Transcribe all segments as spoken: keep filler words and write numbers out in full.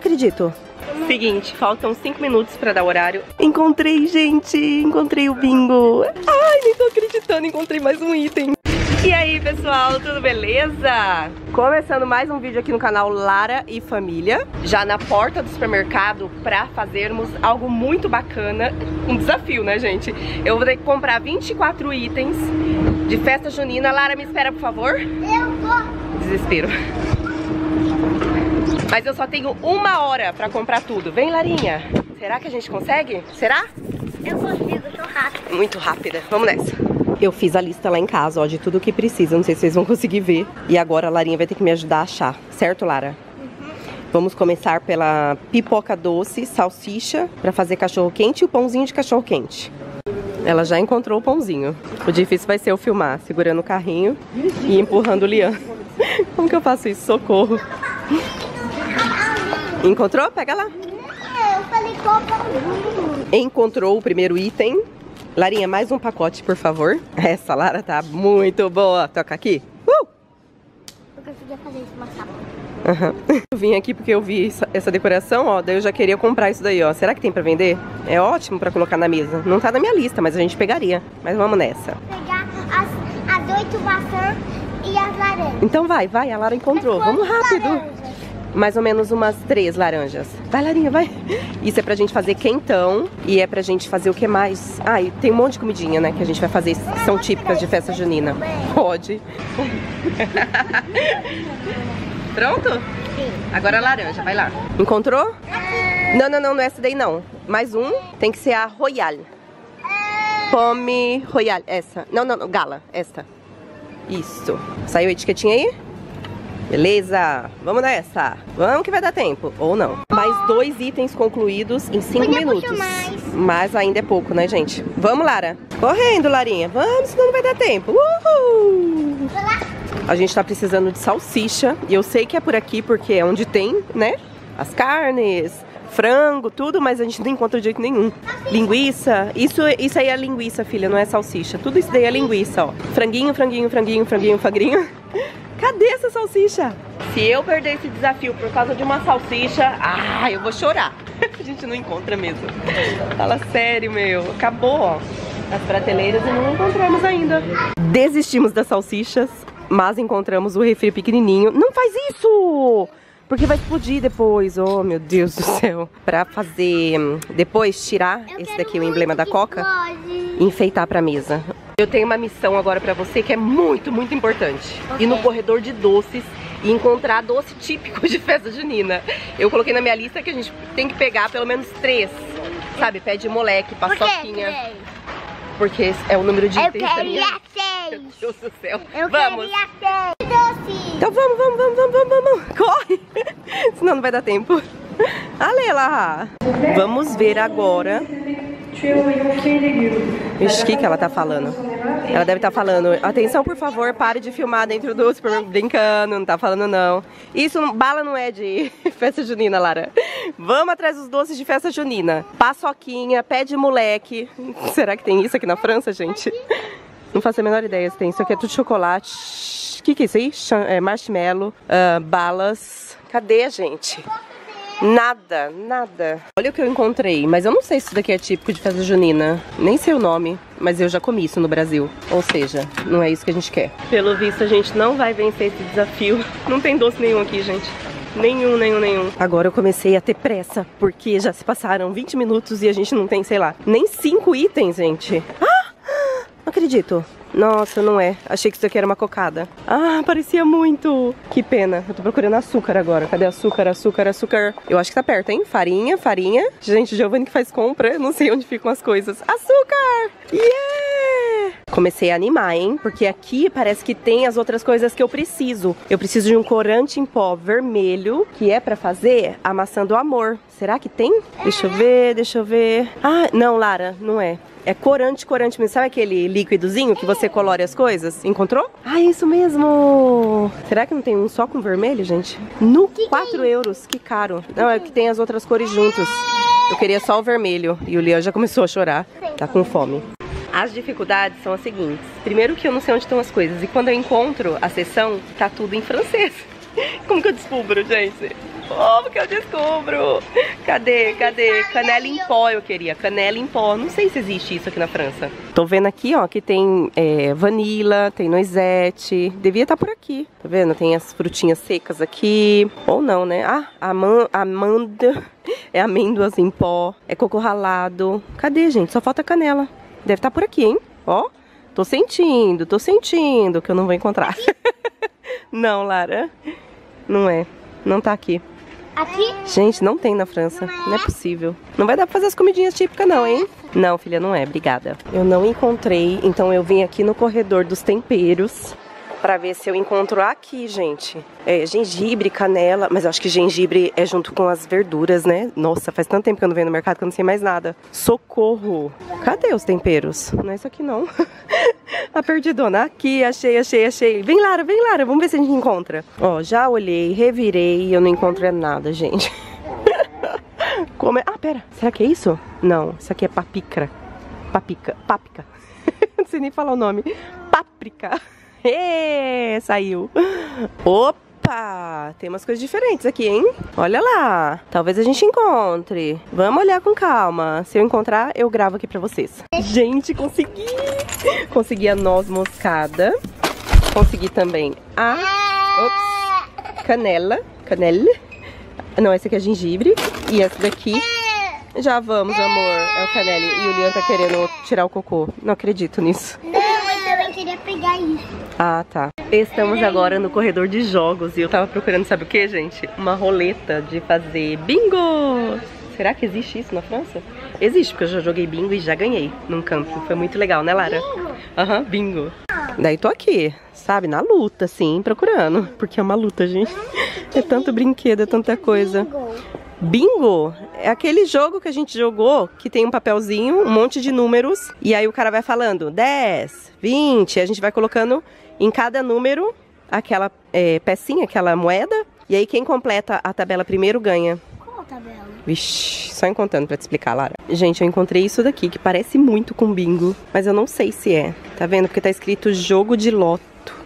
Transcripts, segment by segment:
acredito. Seguinte, faltam cinco minutos pra dar o horário. Encontrei, gente! Encontrei o bingo! Ai, nem tô acreditando, encontrei mais um item. E aí, pessoal, tudo beleza? Começando mais um vídeo aqui no canal Lara e Família. Já na porta do supermercado pra fazermos algo muito bacana. Um desafio, né, gente? Eu vou ter que comprar vinte e quatro itens de festa junina. Lara, me espera, por favor. Eu vou. Desespero. Mas eu só tenho uma hora pra comprar tudo. Vem, Larinha. Será que a gente consegue? Será? Eu consigo, eu sou rápida. Muito rápida. Vamos nessa. Eu fiz a lista lá em casa, ó, de tudo que precisa. Não sei se vocês vão conseguir ver. E agora a Larinha vai ter que me ajudar a achar. Certo, Lara? Uhum. Vamos começar pela pipoca doce, salsicha, pra fazer cachorro-quente e o pãozinho de cachorro-quente. Ela já encontrou o pãozinho. O difícil vai ser eu filmar, segurando o carrinho e empurrando o Lian. Como que eu faço isso? Socorro. Encontrou? Pega lá. Eu falei qual pãozinho. Encontrou o primeiro item. Larinha, mais um pacote, por favor. Essa Lara tá muito boa. Toca aqui. Uh! Eu conseguia fazer isso mais rápido. Uhum. Eu vim aqui porque eu vi essa, essa decoração, ó. Daí eu já queria comprar isso daí, ó. Será que tem pra vender? É ótimo pra colocar na mesa. Não tá na minha lista, mas a gente pegaria. Mas vamos nessa. Vou pegar as, as oito maçãs e as laranjas. Então vai, vai. A Lara encontrou. Vamos rápido. Laranjas? Mais ou menos umas três laranjas. Vai, Larinha, vai. Isso é pra gente fazer quentão. E é pra gente fazer o que mais? Ah, e tem um monte de comidinha, né? Que a gente vai fazer, que são típicas de festa junina. Pode. Pronto? Sim. Agora a laranja, vai lá. Encontrou? Não, não, não, não é essa daí não. Mais um. Tem que ser a Royal. Pomme Royal, essa. Não, não, não, Gala, esta. Isso. Saiu a etiquetinha aí? Beleza, vamos nessa. Vamos que vai dar tempo, ou não. Mais dois itens concluídos em cinco Podia minutos. puxar mais. Mas ainda é pouco, né, gente? Vamos, Lara. Correndo, Larinha. Vamos, senão não vai dar tempo. Uhul! Vai lá. A gente tá precisando de salsicha. E eu sei que é por aqui porque é onde tem, né? As carnes, frango, tudo, mas a gente não encontra de jeito nenhum. Linguiça. Isso, isso aí é linguiça, filha, não é salsicha. Tudo isso daí é linguiça, ó. Franguinho, franguinho, franguinho, franguinho, franguinho. Cadê essa salsicha? Se eu perder esse desafio por causa de uma salsicha, ah, eu vou chorar. A gente não encontra mesmo. Fala sério, meu. Acabou, ó, as prateleiras e não encontramos ainda. Desistimos das salsichas, mas encontramos o refri pequenininho. Não faz isso! Porque vai explodir depois. Oh, meu Deus do céu. Pra fazer, depois tirar Eu esse quero daqui, o emblema da muito Coca, que explode. e enfeitar pra mesa. Eu tenho uma missão agora pra você que é muito, muito importante. Ok. Ir no corredor de doces e encontrar doce típico de festa junina. Eu coloquei na minha lista que a gente tem que pegar pelo menos três. Sabe, pé de moleque, Por quê? paçoquinha. Três? Porque esse é o número de Eu itens da minha... queria seis. Meu Deus do céu. Eu Vamos. queria seis. Doce. Então vamos, vamos, vamos, vamos, vamos, vamos. Corre. Senão não vai dar tempo. Ale lá. Vamos ver agora. Ixi, o que que ela tá falando? Ela deve estar tá falando: atenção, por favor, pare de filmar dentro do supermercado. Brincando, não tá falando não. Isso, bala não é de festa junina, Lara. Vamos atrás dos doces de festa junina. Paçoquinha, pé de moleque. Será que tem isso aqui na França, gente? Não faço a menor ideia se tem. Isso aqui é tudo chocolate. O que que é isso aí? É marshmallow, uh, balas. Cadê, gente? Nada, nada. Olha o que eu encontrei, mas eu não sei se isso daqui é típico de festa junina. Nem sei o nome, mas eu já comi isso no Brasil. Ou seja, não é isso que a gente quer. Pelo visto, a gente não vai vencer esse desafio. Não tem doce nenhum aqui, gente. Nenhum, nenhum, nenhum. Agora eu comecei a ter pressa, porque já se passaram vinte minutos e a gente não tem, sei lá, nem cinco itens, gente. Ah! Não acredito. Nossa, não é. Achei que isso aqui era uma cocada. Ah, parecia muito. Que pena. Eu tô procurando açúcar agora. Cadê açúcar, açúcar, açúcar? Eu acho que tá perto, hein? Farinha, farinha. Gente, Giovanni que faz compra. Não sei onde ficam as coisas. Açúcar! Yeah! Comecei a animar, hein? Porque aqui parece que tem as outras coisas que eu preciso. Eu preciso de um corante em pó vermelho, que é pra fazer a maçã do amor. Será que tem? Deixa eu ver, deixa eu ver. Ah, não, Lara, não é. É corante, corante mesmo. Sabe aquele líquidozinho que você colore as coisas? Encontrou? Ah, isso mesmo! Será que não tem um só com vermelho, gente? No quatro euros, que caro. Não, é que tem as outras cores juntos. Eu queria só o vermelho. E o Leão já começou a chorar. Tá com fome. As dificuldades são as seguintes. Primeiro que eu não sei onde estão as coisas. E quando eu encontro a seção, tá tudo em francês. Como que eu descubro, gente? Como que eu descubro? Cadê, cadê? Canela em pó eu queria, canela em pó. Não sei se existe isso aqui na França. Tô vendo aqui, ó, que tem é, vanila, tem noisette. Devia estar por aqui, tá vendo? Tem as frutinhas secas aqui. Ou não, né? Ah, aman amanda, é amêndoas em pó, é coco ralado. Cadê, gente? Só falta canela. Deve estar por aqui, hein? Ó, tô sentindo, tô sentindo que eu não vou encontrar. Não, Lara, não é. Não tá aqui. Aqui? Gente, não tem na França. Não é? Não é possível. Não vai dar pra fazer as comidinhas típicas não, hein? Não, filha, não é. Obrigada. Eu não encontrei, então eu vim aqui no corredor dos temperos pra ver se eu encontro aqui, gente. É, gengibre, canela, mas eu acho que gengibre é junto com as verduras, né? Nossa, faz tanto tempo que eu não venho no mercado que eu não sei mais nada. Socorro! Cadê os temperos? Não é isso aqui, não. A perdidona. Aqui, achei, achei, achei. Vem, Lara, vem, Lara. Vamos ver se a gente encontra. Ó, já olhei, revirei e eu não encontrei nada, gente. Como é? Ah, pera. Será que é isso? Não, isso aqui é papicra. Papica. Páprica. Não sei nem falar o nome. Páprica. Ê, saiu. Opa! Tem umas coisas diferentes aqui, hein? Olha lá. Talvez a gente encontre. Vamos olhar com calma. Se eu encontrar, eu gravo aqui pra vocês. Gente, consegui! Consegui a noz moscada. Consegui também a... Ops! Canela. Canela. Não, esse aqui é gengibre. E esse daqui... Já vamos, amor. É o canela. E o Lian tá querendo tirar o cocô. Não acredito nisso. Eu queria pegar isso. Ah, tá. Estamos agora no corredor de jogos e eu tava procurando, sabe o que, gente? Uma roleta de fazer bingo! Será que existe isso na França? Existe, porque eu já joguei bingo e já ganhei num camping. Foi muito legal, né, Lara? Aham, uhum, bingo. Daí tô aqui, sabe, na luta, assim, procurando. Porque é uma luta, gente. É tanto brinquedo, é tanta coisa. Bingo é aquele jogo que a gente jogou que tem um papelzinho, um monte de números e aí o cara vai falando dez, vinte, a gente vai colocando em cada número aquela é, pecinha, aquela moeda e aí quem completa a tabela primeiro ganha. Qual tabela? Vixe, só encontrando pra te explicar, Lara. Gente, eu encontrei isso daqui que parece muito com bingo, mas eu não sei se é. Tá vendo? Porque tá escrito jogo de loto.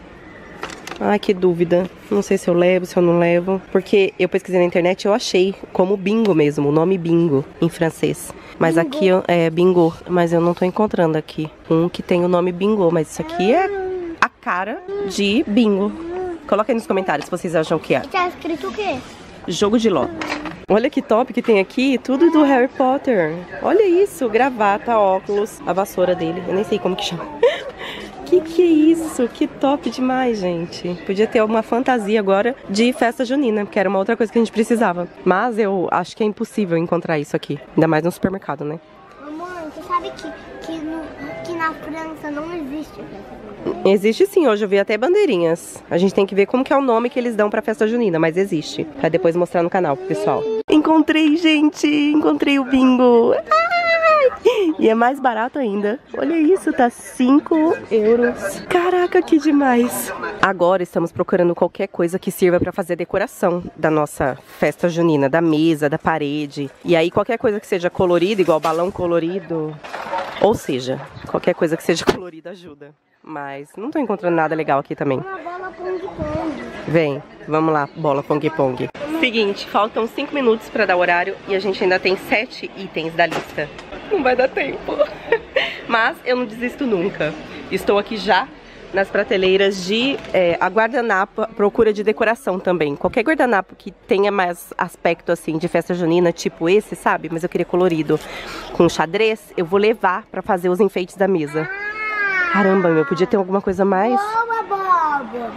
Ai, que dúvida. Não sei se eu levo, se eu não levo. Porque eu pesquisei na internet e eu achei como bingo mesmo, o nome bingo em francês. Mas bingo. Aqui é bingo, mas eu não tô encontrando aqui um que tem o nome bingo. Mas isso aqui é a cara de bingo. Coloca aí nos comentários se vocês acham que é. E tá escrito o quê? Jogo de loto. Olha que top que tem aqui, tudo do Harry Potter. Olha isso, gravata, óculos, a vassoura dele. Eu nem sei como que chama. Que que é isso? Que top demais, gente. Podia ter uma fantasia agora de festa junina, porque era uma outra coisa que a gente precisava. Mas eu acho que é impossível encontrar isso aqui. Ainda mais no supermercado, né? Amor, você sabe que, que, no, que na França não existe festa junina? Existe sim, hoje eu vi até bandeirinhas. A gente tem que ver como que é o nome que eles dão pra festa junina, mas existe. Pra depois mostrar no canal pro pessoal. Encontrei, gente! Encontrei o bingo! E é mais barato ainda. Olha isso, tá cinco euros. Caraca, que demais. Agora estamos procurando qualquer coisa que sirva pra fazer a decoração da nossa festa junina, da mesa, da parede. E aí qualquer coisa que seja colorida, igual balão colorido. Ou seja, qualquer coisa que seja colorida ajuda. Mas não tô encontrando nada legal aqui também. Uma bola pong-pong. Vem, vamos lá, bola pong-pong. Seguinte, faltam cinco minutos pra dar o horário e a gente ainda tem sete itens da lista. Não vai dar tempo. Mas eu não desisto nunca. Estou aqui já nas prateleiras de é, a guardanapo, procura de decoração também. Qualquer guardanapo que tenha mais aspecto assim de festa junina, tipo esse, sabe? Mas eu queria colorido, com xadrez, eu vou levar pra fazer os enfeites da mesa. Caramba, meu, podia ter alguma coisa mais? Boa, Bobo!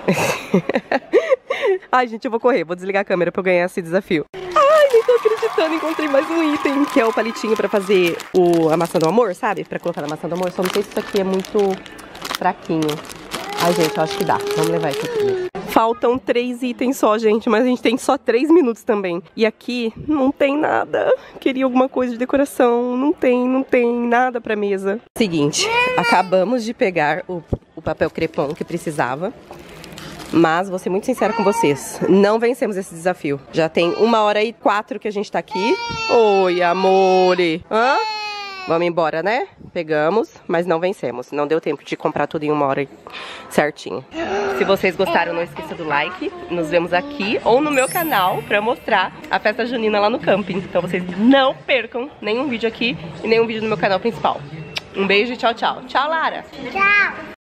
Ai, gente, eu vou correr, vou desligar a câmera pra eu ganhar esse desafio. Ai, nem tô acreditando, encontrei mais um item, que é o palitinho pra fazer o, a maçã do amor, sabe? Pra colocar na maçã do amor, só não sei se isso aqui é muito fraquinho. Ai, gente, eu acho que dá, vamos levar isso aqui. Faltam três itens só, gente, mas a gente tem só três minutos também. E aqui não tem nada. Queria alguma coisa de decoração, não tem, não tem nada pra mesa. Seguinte, acabamos de pegar o, o papel crepom que precisava. Mas vou ser muito sincera com vocês, não vencemos esse desafio. Já tem uma hora e quatro que a gente tá aqui. Oi, amore. Hã? Vamos embora, né? Pegamos, mas não vencemos. Não deu tempo de comprar tudo em uma hora certinho. Se vocês gostaram, não esqueça do like. Nos vemos aqui ou no meu canal pra mostrar a festa junina lá no camping. Então vocês não percam nenhum vídeo aqui e nenhum vídeo no meu canal principal. Um beijo e tchau, tchau. Tchau, Lara! Tchau!